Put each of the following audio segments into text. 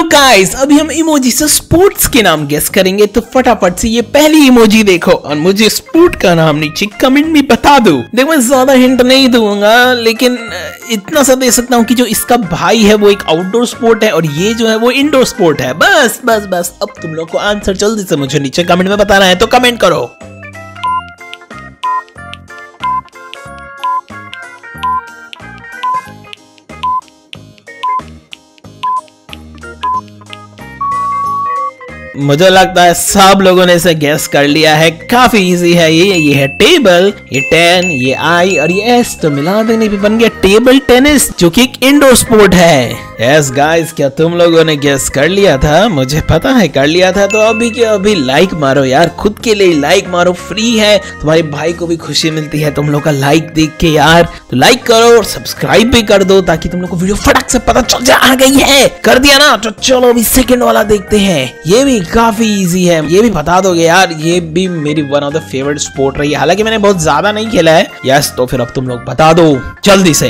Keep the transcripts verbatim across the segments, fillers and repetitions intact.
Guys, अभी हम emoji से स्पोर्ट्स के नाम गेस करेंगे, तो फटाफट से ये पहली इमोजी देखो और मुझे स्पोर्ट का नाम नीचे कमेंट में बता दो। देखो मैं ज्यादा हिंट नहीं दूंगा, लेकिन इतना सा दे सकता हूँ कि जो इसका भाई है वो एक आउटडोर स्पोर्ट है और ये जो है वो इंडोर स्पोर्ट है। बस बस बस अब तुम लोग को आंसर जल्दी से मुझे नीचे कमेंट में बताना है, तो कमेंट करो। मुझे लगता है सब लोगों ने इसे गैस कर लिया है। काफी इजी है ये ये है टेबल, ये टेन, ये आई और ये एस, तो मिला देने पे बन गया टेबल टेनिस, जो कि एक इंडोर स्पोर्ट है। यस गाइस, क्या तुम लोगों ने गैस कर लिया था? मुझे पता है कर लिया था। तो अभी के अभी लाइक मारो यार, खुद के लिए लाइक मारो, फ्री है, तुम्हारे भाई को भी खुशी मिलती है तुम लोग का लाइक देख के यार। तो लाइक करो और सब्सक्राइब भी कर दो ताकि तुम लोग को वीडियो फटाक से पता चल जाए आ गई है। कर दिया ना? तो चलो अभी सेकंड वाला देखते हैं। ये भी काफी इजी है, ये भी बता दोगे यार। ये भी मेरी one of the favourite sport रही है, हालांकि मैंने बहुत ज्यादा नहीं खेला है। यस, तो फिर अब तुम लोग बता दो जल्दी से।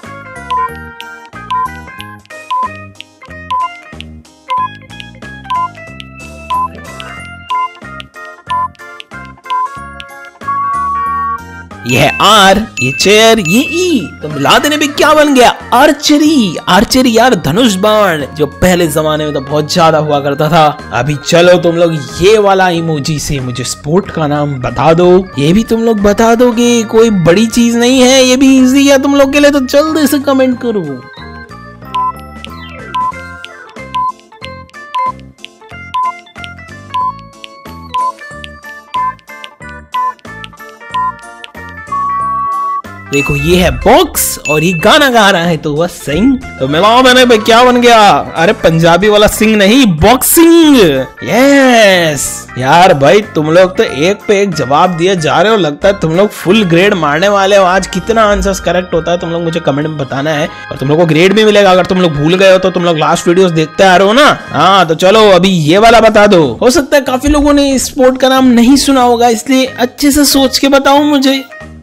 ये है आर, ये चेयर, ये ई, तो मिला देने पे क्या बन गया? आर्चरी। आर्चरी यार, धनुष बाण, जो पहले जमाने में तो बहुत ज्यादा हुआ करता था। अभी चलो तुम लोग ये वाला इमोजी से मुझे स्पोर्ट का नाम बता दो। ये भी तुम लोग बता दोगे, कोई बड़ी चीज नहीं है, ये भी इजी है तुम लोग के लिए, तो जल्दी से कमेंट करो। देखो ये है बॉक्स और ये गाना गा रहा है, तो वह सिंग, तो मिलाओ मैंने पे क्या बन गया? अरे पंजाबी वाला सिंग नहीं, बॉक्सिंग। यस यार भाई, तुम लोग तो एक पे एक जवाब दिए जा रहे हो, लगता है तुम लोग फुल ग्रेड मारने वाले हो आज। कितना आंसर्स करेक्ट होता है तुम लोग मुझे कमेंट में बताना है, और तुम लोग को ग्रेड भी मिलेगा अगर तुम लोग भूल गए हो तो। तुम लोग लास्ट वीडियोस देखते आ रहे हो ना? हाँ, तो चलो अभी ये वाला बता दो। हो सकता है काफी लोगों ने इस स्पोर्ट का नाम नहीं सुना होगा, इसलिए अच्छे से सोच के बताओ मुझे।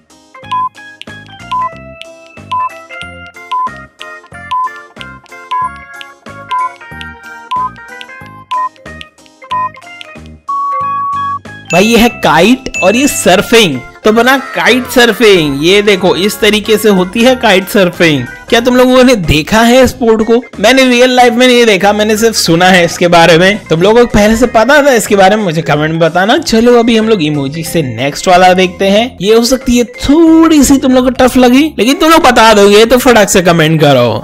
भाई ये है काइट और ये सर्फिंग, तो बना काइट सर्फिंग। ये देखो इस तरीके से होती है काइट सर्फिंग। क्या तुम लोगों ने देखा है स्पोर्ट को? मैंने रियल लाइफ में नहीं देखा, मैंने सिर्फ सुना है इसके बारे में। तुम लोगों को पहले से पता था इसके बारे में? मुझे कमेंट में बताना। चलो अभी हम लोग इमोजी से नेक्स्ट वाला देखते हैं। ये हो सकती है थोड़ी सी तुम लोग को टफ लगी, लेकिन तुम लोग बता दोगे तो फटाक से कमेंट करो।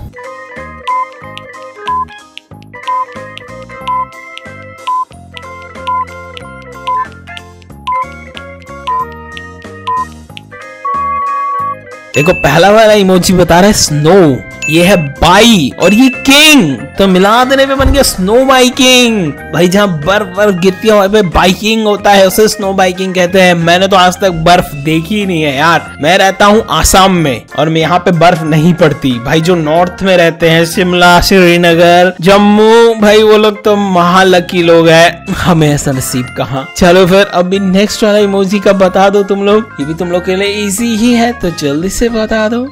देखो पहला वाला इमोजी बता रहा है स्नो, ये है बाई और ये किंग, तो मिला देने पे बन गया स्नो बाइकिंग। भाई जहाँ बर्फ बर्फ गिरती है वहाँ पे बाइकिंग होता है, उसे स्नो बाइकिंग कहते हैं। मैंने तो आज तक बर्फ देखी ही नहीं है यार। मैं रहता हूँ आसाम में और मैं यहाँ पे बर्फ नहीं पड़ती। भाई जो नॉर्थ में रहते हैं, शिमला, श्रीनगर, जम्मू, भाई वो लोग तो महालकी लोग हैं, हमें ऐसा नसीब कहाँ। चलो फिर अभी नेक्स्ट वाला इमोजी का बता दो तुम लोग। ये भी तुम लोग के लिए इजी ही है, तो जल्दी से बता दो।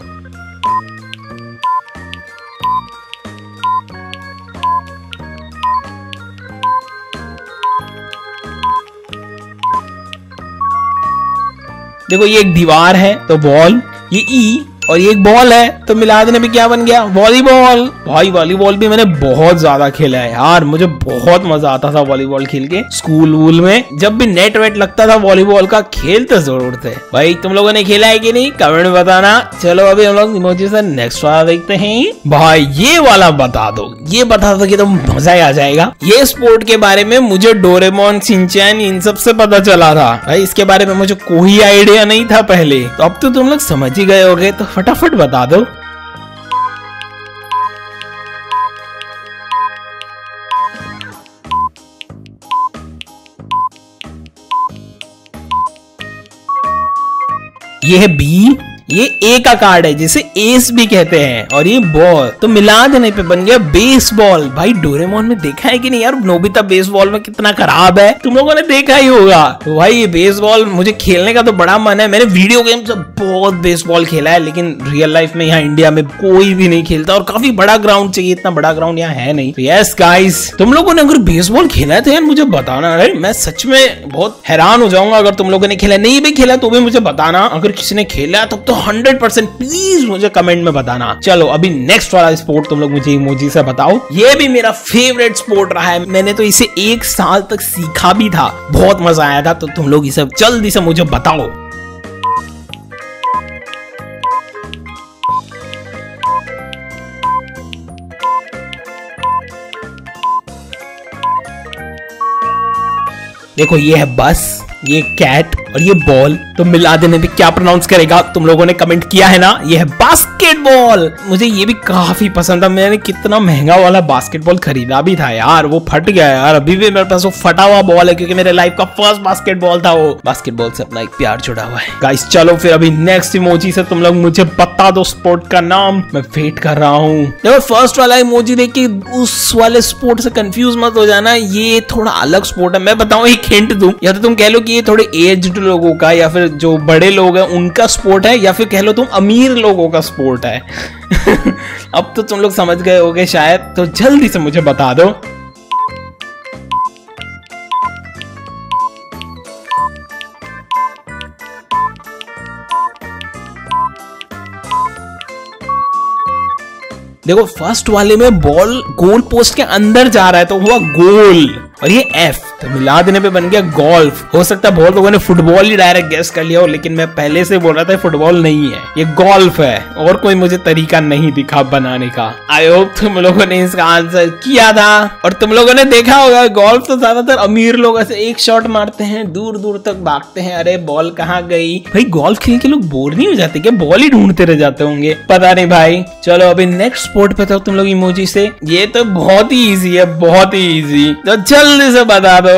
देखो ये एक दीवार है तो बॉल, ये ई, और ये एक बॉल है, तो मिला देने पे क्या बन गया? वॉलीबॉल। भाई वॉलीबॉल भी मैंने बहुत ज्यादा खेला है यार, मुझे बहुत मजा आता था वॉलीबॉल खेल के। स्कूल वूल में जब भी नेट वेट लगता था वॉलीबॉल का, खेलते जरूर थे। भाई तुम लोगों ने खेला है कि नहीं? कमेंट में बताना। चलो अभी हम लोग इमोजी से नेक्स्ट वाला देखते हैं। भाई ये वाला बता दो, ये बता दो कि तो मजा ही आ जाएगा। ये स्पोर्ट के बारे में मुझे डोरेमोन, शिनचैन इन सब से पता चला था। भाई इसके बारे में मुझे कोई आइडिया नहीं था पहले, तो अब तो तुम लोग समझ ही गए होगे, तो फटाफट बता दो। ये है बी, ये ए का कार्ड है जिसे एस भी कहते हैं, और ये बॉल तो मिला देने पे बन गया बेसबॉल। भाई डोरेमोन में देखा है कि नहीं यार, नोबिता बेसबॉल में कितना खराब है, तुम लोगों ने देखा ही होगा। तो भाई ये बेसबॉल मुझे खेलने का तो बड़ा मन है, मैंने वीडियो गेम से बहुत बेसबॉल खेला है, लेकिन रियल लाइफ में यहाँ इंडिया में कोई भी नहीं खेलता, और काफी बड़ा ग्राउंड चाहिए, इतना बड़ा ग्राउंड यहाँ है नहीं। तो यस गाइस, तुम लोगों ने अगर बेसबॉल खेला है तो यार मुझे बताना है, मैं सच में बहुत हैरान हो जाऊंगा अगर तुम लोगों ने खेला। नहीं भी खेला तो भी मुझे बताना, अगर किसी ने खेला तब तो हंड्रेड परसेंट प्लीज मुझे कमेंट में बताना। चलो अभी नेक्स्ट वाला स्पोर्ट तुम लोग मुझे इमोजी से बताओ। ये भी मेरा फेवरेट स्पोर्ट रहा है, मैंने तो इसे एक साल तक सीखा भी था, बहुत मजा आया था। तो तुम लोग इसे जल्दी से मुझे बताओ। देखो ये है बस, ये कैट और ये बॉल, तो मिला देने पे क्या प्रोनाउंस करेगा तुम लोगों ने कमेंट किया है ना, ये है बास्केटबॉल। मुझे ये भी काफी पसंद था, मैंने कितना महंगा वाला बास्केटबॉल खरीदा भी था यार, वो फट गया यार, अभी भी मेरे पास वो फटा हुआ बॉल है क्योंकि मेरे लाइफ का फर्स्ट बास्केटबॉल था वो। बास्केटबॉल से अपना एक प्यार जुड़ा हुआ है। गाइस चलो फिर अभी नेक्स्ट इमोजी से तुम लोग मुझे बता दो स्पोर्ट का नाम, मैं वेट कर रहा हूँ। देखो फर्स्ट वाला इमोजी देख के उस वाले स्पोर्ट से कंफ्यूज मत हो जाना, ये थोड़ा अलग स्पोर्ट है। मैं बताऊं एक हिंट दूं, या तो तुम कह लो कि ये थोड़े एज्ड लोगों का या फिर जो बड़े लोग हैं उनका स्पोर्ट है, या फिर कह लो तुम अमीर लोगों का स्पोर्ट है। अब तो तुम लोग समझ गए होगे शायद, तो जल्दी से मुझे बता दो। देखो फर्स्ट वाले में बॉल गोल पोस्ट के अंदर जा रहा है तो हुआ गोल, और ये एफ तो मिला देने पे बन गया गोल्फ। हो सकता है बहुत लोगों ने फुटबॉल ही डायरेक्ट गेस कर लिया हो, लेकिन मैं पहले से बोल रहा था फुटबॉल नहीं है, ये गोल्फ है, और कोई मुझे तरीका नहीं दिखा बनाने का। आई होप तुम लोगों ने इसका आंसर किया था, और तुम लोगों ने देखा होगा गोल्फ तो ज्यादातर अमीर लोग ऐसे एक शॉट मारते हैं, दूर दूर तक भागते हैं, अरे बॉल कहाँ गई। भाई गोल्फ खेल के लोग बोर नहीं हो जाते क्या, बॉल ही ढूंढते रह जाते होंगे, पता नहीं भाई। चलो अभी नेक्स्ट स्पोर्ट पे तो तुम लोग इमोजी से, ये तो बहुत ही इजी है, बहुत ही इजी, तो जल्दी से बता दो।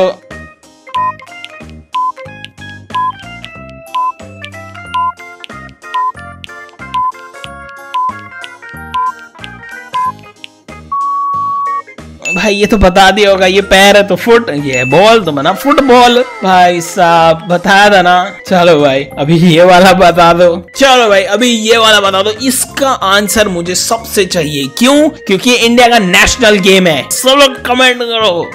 भाई ये तो बता दिया होगा, ये पैर है तो फुट, ये है बॉल तो बना फुटबॉल। भाई साहब बताया था ना। चलो भाई अभी ये वाला बता दो। चलो भाई अभी ये वाला बता दो, इसका आंसर मुझे सबसे चाहिए। क्यों? क्योंकि इंडिया का नेशनल गेम है। सब लोग कमेंट करो।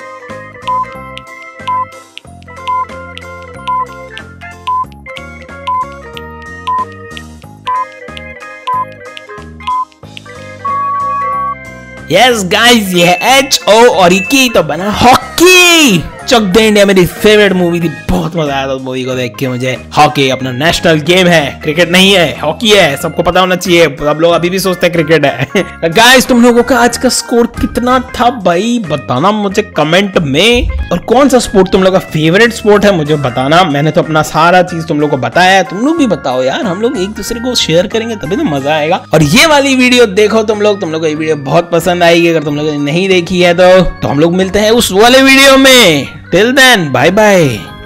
यस गाइस, ये है एच ओ और ये तो बना हॉकी। चक दे इंडिया मेरी फेवरेट मूवी थी, बहुत मजा आया था मूवी को देख के मुझे। हॉकी अपना नेशनल गेम है, क्रिकेट नहीं है, हॉकी है, सबको पता होना चाहिए। सब लोग अभी भी सोचते हैं क्रिकेट है। गाइस तुम लोगों का आज का स्कोर कितना था भाई बताना मुझे कमेंट में, और कौन सा स्पोर्ट तुम लोग का फेवरेट स्पोर्ट है मुझे बताना। मैंने तो अपना सारा चीज तुम लोग को बताया है, तुम लोग भी बताओ यार, हम लोग एक दूसरे को शेयर करेंगे तभी तो मजा आएगा। और ये वाली वीडियो देखो तुम लोग, तुम लोग को ये वीडियो बहुत पसंद आएगी। अगर तुम लोगों ने नहीं देखी है तो, तो हम लोग मिलते हैं उस वाले वीडियो में। Till then, bye bye.